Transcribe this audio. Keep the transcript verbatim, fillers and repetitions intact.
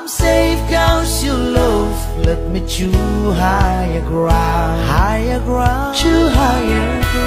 I'm safe cause your love let me to higher ground, higher ground, to higher ground.